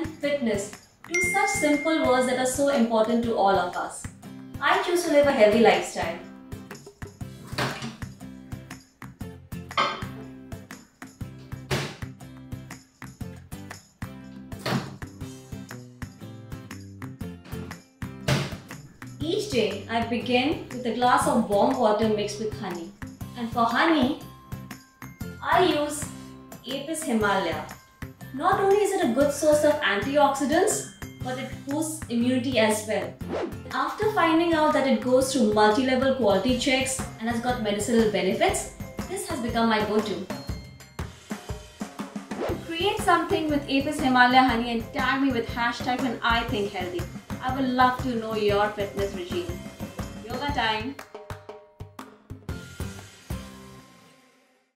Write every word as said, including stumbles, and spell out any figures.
and fitness, two such simple words that are so important to all of us. I choose to live a healthy lifestyle. Each day, I begin with a glass of warm water mixed with honey. And for honey, I use Apis Himalaya. Not only is it a good source of antioxidants, but it boosts immunity as well. After finding out that it goes through multi-level quality checks and has got medicinal benefits, this has become my go-to. Create something with Apis Himalaya honey and tag me with hashtag when I think healthy. I would love to know your fitness regime. Yoga time!